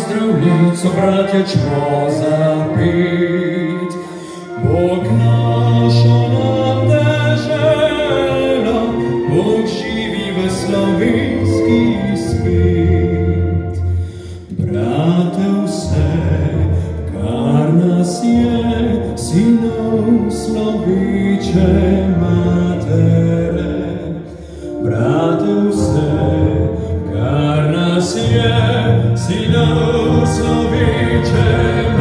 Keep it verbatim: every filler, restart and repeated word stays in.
zdravljico, bratje, čmo zapit. Bog našo nam dežela, Bog živi v slovenski spet. Brate, vse, kar nas je, sinov sloviče matere. Brate, vse, kar nas je, sinov sloviče